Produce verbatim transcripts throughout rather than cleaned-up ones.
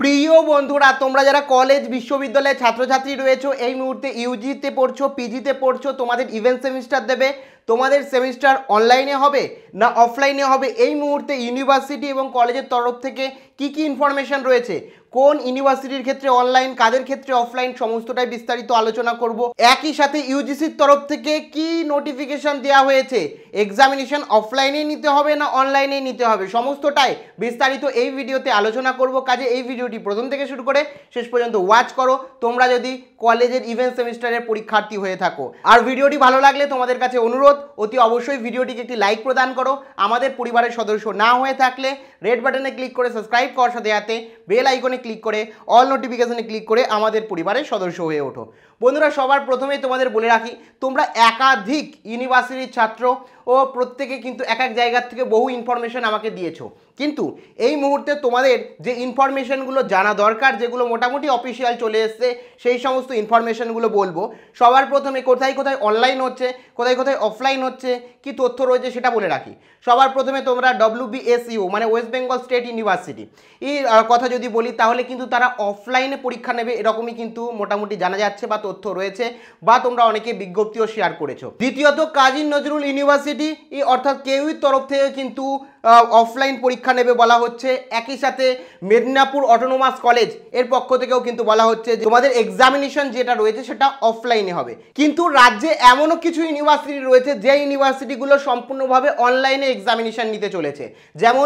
প্রিয় বন্ধুরা, তোমরা যারা কলেজ বিশ্ববিদ্যালয়ের ছাত্রছাত্রী রয়েছো, এই মুহূর্তে ইউজিতে পড়ছো, পিজিতে পড়ছো, তোমাদের ইভেন্ট সেমিস্টার দেবে, তোমাদের সেমিস্টার অনলাইনে হবে না অফলাইনে হবে, এই মুহূর্তে ইউনিভার্সিটি এবং কলেজের তরফ থেকে কি কি ইনফরমেশন রয়েছে, কোন ইউনিভার্সিটির ক্ষেত্রে অনলাইন, কাদের ক্ষেত্রে অফলাইন, সমস্তটাই বিস্তারিত আলোচনা করব। একই সাথে ইউজিসির তরফ থেকে কি নোটিফিকেশন দেওয়া হয়েছে, এক্সামিনেশন অফলাইনে নিতে হবে না অনলাইনে নিতে হবে, সমস্তটাই বিস্তারিত এই ভিডিওতে আলোচনা করব। কাজে এই ভিডিওটি প্রথম থেকে শুরু করে শেষ পর্যন্ত ওয়াচ করো তোমরা যদি কলেজের ইভেন্ট সেমিস্টারের পরীক্ষার্থী হয়ে থাকো। আর ভিডিওটি ভালো লাগলে তোমাদের কাছে অনুরোধ, অতি অবশ্যই ভিডিওটিকে একটি লাইক প্রদান করো। আমাদের পরিবারের সদস্য না হয়ে থাকলে রেড বাটনে ক্লিক করে সাবস্ক্রাইব করার সাথে সাথে বেল আইকনে ক্লিক করে অল নোটিফিকেশনে ক্লিক করে আমাদের পরিবারের সদস্য হয়ে ওঠো। বন্ধুরা, সবার প্রথমেই তোমাদের বলে রাখি, তোমরা একাধিক ইউনিভার্সিটির ছাত্র ও প্রত্যেকে কিন্তু এক এক জায়গা থেকে বহু ইনফরমেশন আমাকে দিয়েছো, কিন্তু এই মুহূর্তে তোমাদের যে ইনফরমেশনগুলো জানা দরকার, যেগুলো মোটামুটি অফিসিয়াল চলে এসছে, সেই সমস্ত ইনফরমেশনগুলো বলবো। সবার প্রথমে কোথায় কোথায় অনলাইন হচ্ছে, কোথায় কোথায় অফলাইন হচ্ছে, কি তথ্য রয়েছে সেটা বলে রাখি। সবার প্রথমে তোমরা ডব্লিউবিএসইউ মানে ওয়েস্ট বেঙ্গল স্টেট ইউনিভার্সিটি এর কথা যদি বলি, তাহলে কিন্তু তারা অফলাইনে পরীক্ষা নেবে এরকমই কিন্তু মোটামুটি জানা যাচ্ছে বা তথ্য রয়েছে, বা তোমরা অনেকে বিজ্ঞপ্তিও শেয়ার করেছো। দ্বিতীয়ত কাজী নজরুল ইউনিভার্সিটি অর্থাৎ কেউই তরফ থেকে কিন্তু অফলাইন পরীক্ষা নেবে বলা হচ্ছে। একই সাথে মেদিনীপুর অটোনোমাস কলেজ এর পক্ষ থেকেও কিন্তু বলা হচ্ছে যে তোমাদের এক্সামিনেশন যেটা রয়েছে সেটা অফলাইনে হবে। কিন্তু রাজ্যে এমনও কিছু ইউনিভার্সিটি রয়েছে যে ইউনিভার্সিটিগুলো সম্পূর্ণভাবে অনলাইনে এক্সামিনেশন নিতে চলেছে, যেমন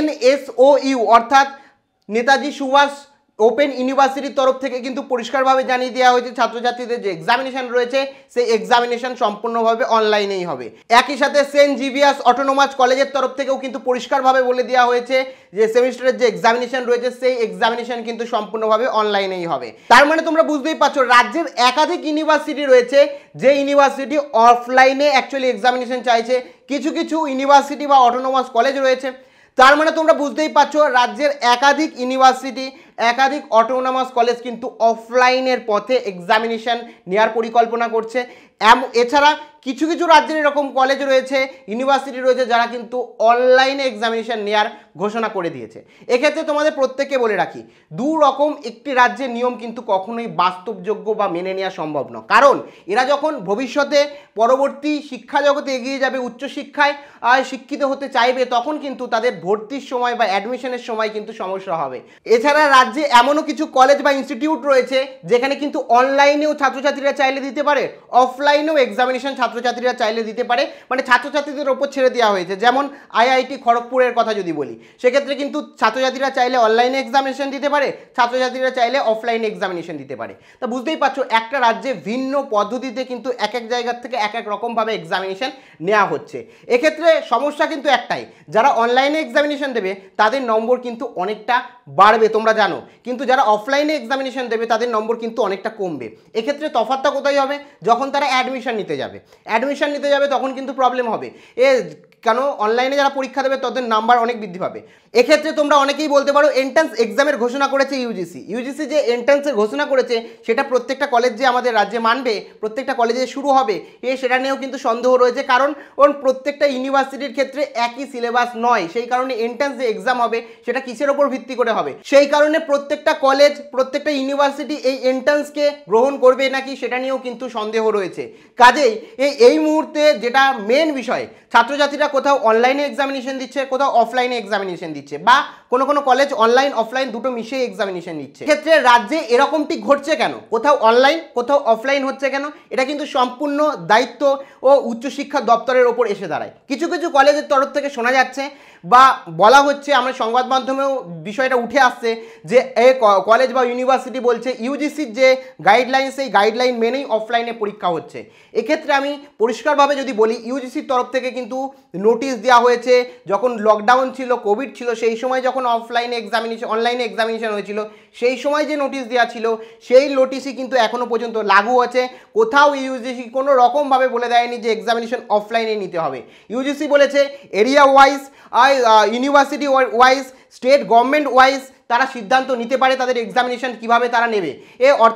এনএসওইউ অর্থাৎ নেতাজি সুভাষ ওপেন ইউনিভার্সিটির তরফ থেকে কিন্তু পরিষ্কারভাবে জানিয়ে দেওয়া হয়েছে ছাত্রছাত্রীদের যে এক্সামিনেশন রয়েছে সেই এক্সামিনেশন সম্পূর্ণভাবে অনলাইনেই হবে। একই সাথে সেন্ট জিভিয়ার্স অটোনোমাস কলেজের তরফ থেকেও কিন্তু পরিষ্কারভাবে বলে দেওয়া হয়েছে যে সেমিস্টারের যে এক্সামিনেশন রয়েছে সেই এক্সামিনেশন কিন্তু সম্পূর্ণভাবে অনলাইনেই হবে। তার মানে তোমরা বুঝতেই পারছো, রাজ্যের একাধিক ইউনিভার্সিটি রয়েছে যে ইউনিভার্সিটি অফলাইনে অ্যাকচুয়ালি এক্সামিনেশন চাইছে, কিছু কিছু ইউনিভার্সিটি বা অটোনোমাস কলেজ রয়েছে। তার মানে তোমরা বুঝতেই পারছো, রাজ্যের একাধিক ইউনিভার্সিটি একাধিক অটোনোমাস কলেজ কিন্তু অফলাইনের পথে এক্সামিনেশন নেওয়ার পরিকল্পনা করছে। এছাড়া কিছু কিছু রাজ্যের এরকম কলেজ রয়েছে, ইউনিভার্সিটি রয়েছে যারা কিন্তু অনলাইনে এক্সামিনেশন নেওয়ার ঘোষণা করে দিয়েছে। এক্ষেত্রে তোমাদের প্রত্যেককে বলে রাখি, দু রকম একটি রাজ্যের নিয়ম কিন্তু কখনোই বাস্তবযোগ্য বা মেনে নেওয়া সম্ভব নয়। কারণ এরা যখন ভবিষ্যতে পরবর্তী শিক্ষা জগতে এগিয়ে যাবে, উচ্চশিক্ষায় শিক্ষিত হতে চাইবে, তখন কিন্তু তাদের ভর্তির সময় বা অ্যাডমিশনের সময় কিন্তু সমস্যা হবে। এছাড়া রাজ্যে এমনও কিছু কলেজ বা ইনস্টিটিউট রয়েছে যেখানে কিন্তু অনলাইনেও ছাত্রছাত্রীরা চাইলে দিতে পারে, অফলাইনেও এক্সামিনেশন ছাত্রছাত্রীরা চাইলে দিতে পারে, মানে ছাত্রছাত্রীদের ওপর ছেড়ে দেওয়া হয়েছে। যেমন আইআইটি খড়গপুরের কথা যদি বলি, সেক্ষেত্রে কিন্তু ছাত্রছাত্রীরা চাইলে অনলাইনে এক্সামিনেশন দিতে পারে, ছাত্রছাত্রীরা চাইলে অফলাইনে এক্সামিনেশন দিতে পারে। তা বুঝতেই পারছো, একটা রাজ্যে ভিন্ন পদ্ধতিতে কিন্তু এক এক জায়গার থেকে এক এক রকমভাবে এক্সামিনেশন নেওয়া হচ্ছে। এক্ষেত্রে সমস্যা কিন্তু একটাই, যারা অনলাইনে এক্সামিনেশন দেবে তাদের নম্বর কিন্তু অনেকটা বাড়বে তোমরা জানো, কিন্তু যারা অফলাইনে এক্সামিনেশন দেবে তাদের নম্বর কিন্তু অনেকটা কমবে। এক্ষেত্রে তফাৎটা কোথায় হবে, যখন তারা অ্যাডমিশন নিতে যাবে অ্যাডমিশন নিতে যাবে তখন কিন্তু প্রবলেম হবে। এ কেন, অনলাইনে যারা পরীক্ষা দেবে তাদের নাম্বার অনেক বৃদ্ধি পাবে। এক্ষেত্রে তোমরা অনেকেই বলতে পারো, এন্ট্রান্স এক্সামের ঘোষণা করেছে ইউজিসি ইউজিসি যে এন্ট্রান্সের ঘোষণা করেছে সেটা প্রত্যেকটা কলেজ যে আমাদের রাজ্যে মানবে, প্রত্যেকটা কলেজে শুরু হবে, এ সেটা নিয়েও কিন্তু সন্দেহ রয়েছে। কারণ ওর প্রত্যেকটা ইউনিভার্সিটির ক্ষেত্রে একই সিলেবাস নয়, সেই কারণে এন্ট্রান্স যে এক্সাম হবে সেটা কিসের ওপর ভিত্তি করে হবে, সেই কারণে প্রত্যেকটা কলেজ প্রত্যেকটা ইউনিভার্সিটি এই এন্ট্রান্সকে গ্রহণ করবে নাকি সেটা নিয়েও কিন্তু সন্দেহ রয়েছে। কাজেই এই এই মুহূর্তে যেটা মেন বিষয়, ছাত্রছাত্রীরা কোথাও অনলাইনে এক্সামিনেশন দিচ্ছে, কোথাও অফলাইনে এক্সামিনেশন দিচ্ছে, বা কোনো কোনো কলেজ অনলাইন অফলাইন দুটো মিশিয়ে এক্সামিনেশন দিচ্ছে। ক্ষেত্রে রাজ্যে এরকমটি ঘটছে কেন, কোথাও অনলাইন কোথাও অফলাইন হচ্ছে কেন, এটা কিন্তু সম্পূর্ণ দায়িত্ব ও উচ্চশিক্ষা দপ্তরের ওপর এসে দাঁড়ায়। কিছু কিছু কলেজের তরফ থেকে শোনা যাচ্ছে বা বলা হচ্ছে, আমরা সংবাদ মাধ্যমেও বিষয়টা উঠে আসছে যে এই কলেজ বা ইউনিভার্সিটি বলছে ইউজিসির যে গাইডলাইন সেই গাইডলাইন মেনেই অফলাইনে পরীক্ষা হচ্ছে। এক্ষেত্রে আমি পরিষ্কারভাবে যদি বলি, ইউজিসির তরফ থেকে কিন্তু নোটিশ দেওয়া হয়েছে, যখন লকডাউন ছিল, কোভিড ছিল, সেই সময় যখন অফলাইনে এক্সামিনেশন অনলাইনে এক্সামিনেশন হয়েছিল, সেই সময় যে নোটিশ দেওয়া ছিল সেই নোটিশই কিন্তু এখনও পর্যন্ত লাগু আছে। কোথাও ইউজিসি কোনো রকমভাবে বলে দেয়নি যে এক্সামিনেশন অফলাইনে নিতে হবে। ইউজিসি বলেছে area wise, university wise, state government wise তারা সিদ্ধান্ত নিতে পারে তাদের এক্সামিনেশন কিভাবে তারা নেবে। এ অর্থাৎ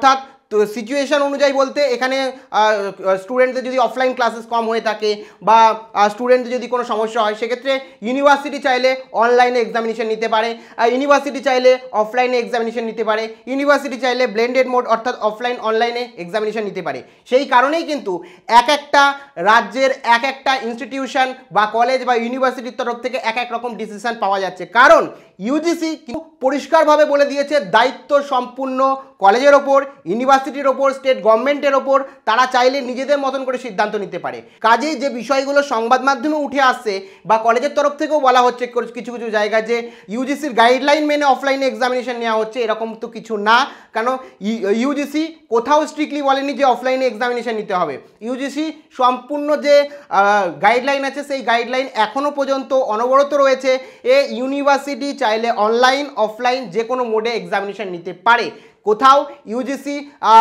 তো সিচুয়েশন অনুযায়ী বলতে এখানে স্টুডেন্টদের যদি অফলাইন ক্লাসেস কম হয়ে থাকে বা স্টুডেন্টদের যদি কোনো সমস্যা হয় সেক্ষেত্রে ইউনিভার্সিটি চাইলে অনলাইনে এক্সামিনেশন নিতে পারে, ইউনিভার্সিটি চাইলে অফলাইনে এক্সামিনেশন নিতে পারে, ইউনিভার্সিটি চাইলে ব্লেন্ডেড মোড অর্থাৎ অফলাইন অনলাইনে এক্সামিনেশন নিতে পারে। সেই কারণেই কিন্তু এক একটা রাজ্যের এক একটা ইনস্টিটিউশন বা কলেজ বা ইউনিভার্সিটির তরফ থেকে এক এক রকম ডিসিশন পাওয়া যাচ্ছে, কারণ ইউজিসি পরিষ্কারভাবে বলে দিয়েছে দায়িত্ব সম্পূর্ণ কলেজের ওপর, ইউনিভার্সিটির ওপর, স্টেট গভর্নমেন্টের ওপর, তারা চাইলে নিজেদের মতন করে সিদ্ধান্ত নিতে পারে। কাজেই যে বিষয়গুলো সংবাদ মাধ্যমে উঠে আসছে বা কলেজের তরফ থেকেও বলা হচ্ছে কিছু কিছু জায়গায় যে ইউজিসির গাইডলাইন মেনে অফলাইনে এক্সামিনেশন নেওয়া হচ্ছে, এরকম তো কিছু না। কারণ ইউজিসি কোথাও স্ট্রিক্টলি বলেনি যে অফলাইনে এক্সামিনেশন নিতে হবে। ইউজিসি সম্পূর্ণ যে গাইডলাইন আছে সেই গাইডলাইন এখনও পর্যন্ত অনবরত রয়েছে। এ ইউনিভার্সিটি চাইলে অনলাইন অফলাইন যে কোনো মোডে এক্সামিনেশন নিতে পারে, কোথাও ইউজিসি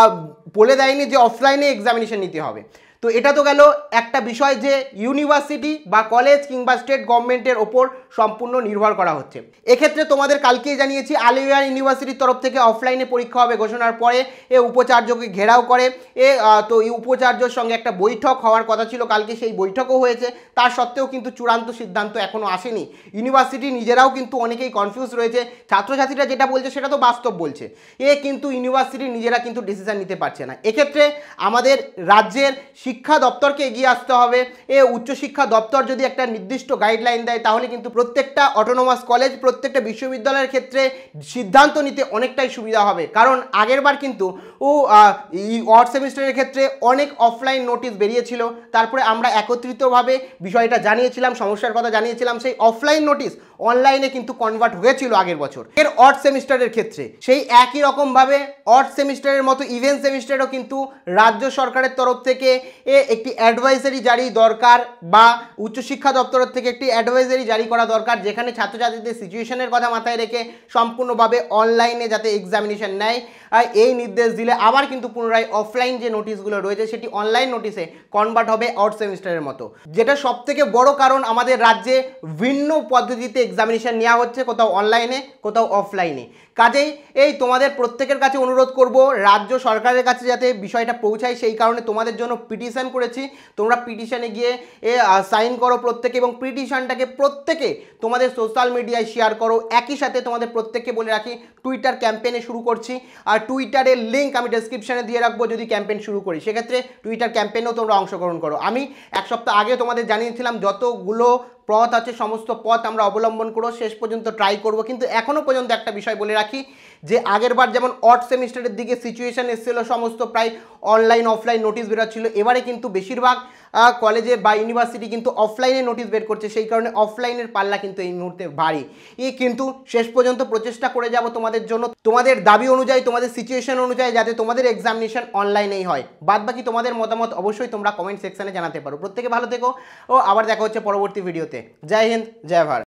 বলে দেয়নি যে অফলাইনে এক্সামিনেশন নিতে হবে। তো এটা তো গেল একটা বিষয় যে ইউনিভার্সিটি বা কলেজ কিংবা স্টেট গভর্নমেন্টের ওপর সম্পূর্ণ নির্ভর করা হচ্ছে। এক্ষেত্রে তোমাদের কালকেই জানিয়েছি আলিগড় ইউনিভার্সিটির তরফ থেকে অফলাইনে পরীক্ষা হবে ঘোষণার পরে এ উপাচার্যকে ঘেরাও করে এ তো এই উপাচার্যর সঙ্গে একটা বৈঠক হওয়ার কথা ছিল কালকে, সেই বৈঠকও হয়েছে। তার সত্ত্বেও কিন্তু চূড়ান্ত সিদ্ধান্ত এখনও আসেনি। ইউনিভার্সিটি নিজেরাও কিন্তু অনেকেই কনফিউজ রয়েছে, ছাত্রছাত্রীরা যেটা বলছে সেটা তো বাস্তব বলছে, এ কিন্তু ইউনিভার্সিটি নিজেরা কিন্তু ডিসিশন নিতে পারছে না। এক্ষেত্রে আমাদের রাজ্যের শিক্ষা দপ্তরকে এগিয়ে আসতে হবে। এ উচ্চশিক্ষা দপ্তর যদি একটা নির্দিষ্ট গাইডলাইন দেয় তাহলে কিন্তু প্রত্যেকটা অটোনোমাস কলেজ, প্রত্যেকটা বিশ্ববিদ্যালয়ের ক্ষেত্রে সিদ্ধান্ত নিতে অনেকটাই সুবিধা হবে। কারণ আগেরবার কিন্তু ও অড সেমিস্টারের ক্ষেত্রে অনেক অফলাইন নোটিশ বেরিয়েছিল, তারপরে আমরা একত্রিতভাবে বিষয়টা জানিয়েছিলাম, সমস্যার কথা জানিয়েছিলাম। সেই অফলাইন নোটিশ অনলাইনে কিন্তু কনভার্ট হয়েছিল আগের বছর। এর অড সেমিস্টারের ক্ষেত্রে সেই একই রকমভাবে অড সেমিস্টারের মতো ইভেন্ট সেমিস্টারও কিন্তু রাজ্য সরকারের তরফ থেকে এ একটি অ্যাডভাইজারি জারি দরকার বা উচ্চশিক্ষা দপ্তরের থেকে একটি অ্যাডভাইজারি জারি করা দরকার, যেখানে ছাত্রছাত্রীদের সিচুয়েশনের কথা মাথায় রেখে সম্পূর্ণভাবে অনলাইনে যাতে এক্সামিনেশন নেয় এই নির্দেশ দিলে আবার কিন্তু পুনরায় অফলাইন যে নোটিশগুলো রয়েছে সেটি অনলাইন নোটিশে কনভার্ট হবে অড সেমিস্টারের মতো। যেটা সবথেকে বড় কারণ আমাদের রাজ্যে ভিন্ন পদ্ধতিতে এক্সামিনেশন নেওয়া হচ্ছে, কোথাও অনলাইনে কোথাও অফলাইনে। কাজেই এই তোমাদের প্রত্যেকের কাছে অনুরোধ করব রাজ্য সরকারের কাছে যাতে বিষয়টা পৌঁছায়, সেই কারণে তোমাদের জন্য পিটিশন করেছি। তোমরা পিটিশনে গিয়ে এ সাইন করো প্রত্যেকে এবং পিটিশনটাকে প্রত্যেকে তোমাদের সোশ্যাল মিডিয়ায় শেয়ার করো। একই সাথে তোমাদের প্রত্যেককে বলে রাখি টুইটার ক্যাম্পেইনে শুরু করছি, আর টুইটারের লিঙ্ক আমি ডেসক্রিপশনে দিয়ে রাখবো যদি ক্যাম্পেইন শুরু করি, সেক্ষেত্রে টুইটার ক্যাম্পেইনেও তোমরা অংশগ্রহণ করো। আমি এক সপ্তাহ আগে তোমাদের জানিয়েছিলাম যতগুলো পথ আছে সমস্ত পথ আমরা অবলম্বন করো, শেষ পর্যন্ত ট্রাই করব। কিন্তু এখনও পর্যন্ত একটা বিষয় বলে রাখি যে আগের বার যেমন অড সেমিস্টারের দিকে সিচুয়েশন এসেছিল সমস্ত প্রায় অনলাইন অফলাইন নোটিশ বেরোচ্ছিল, এবারে কিন্তু বেশিরভাগ কলেজে বা ইউনিভার্সিটি কিন্তু অফলাইনে নোটিশ বের করছে, সেই কারণে অফলাইনের পাল্লা কিন্তু এই মুহূর্তে ভারী। এই কিন্তু শেষ পর্যন্ত প্রচেষ্টা করে যাব তোমাদের জন্য, তোমাদের দাবি অনুযায়ী, তোমাদের সিচুয়েশন অনুযায়ী যাতে তোমাদের এক্সামিনেশন অনলাইনেই হয়। বাদ বাকি তোমাদের মতামত অবশ্যই তোমরা কমেন্ট সেকশনে জানাতে পারো। প্রত্যেকে ভালো থেকো ও আবার দেখা হচ্ছে পরবর্তী ভিডিওতে। জয় হিন্দ, জয় ভারত।